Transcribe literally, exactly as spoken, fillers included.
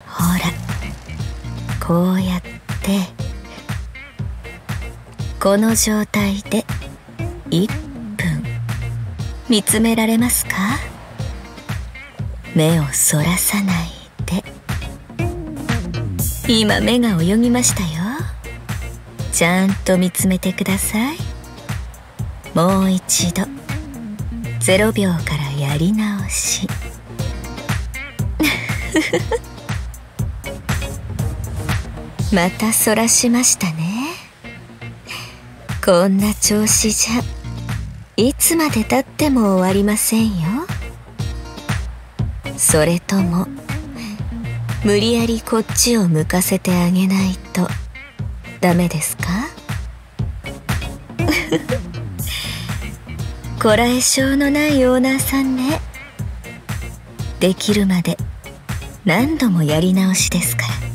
ほら、こうやってこの状態でいっぷん見つめられますか？目をそらさないで。今目が泳ぎましたよ。ちゃんと見つめてください。もう一度ゼロびょうからやり直し。またそらしましたね。こんな調子じゃいつまでたっても終わりませんよ。それとも無理やりこっちを向かせてあげないとダメですか？こらえ性のないオーナーさんね。できるまで何度もやり直しですから。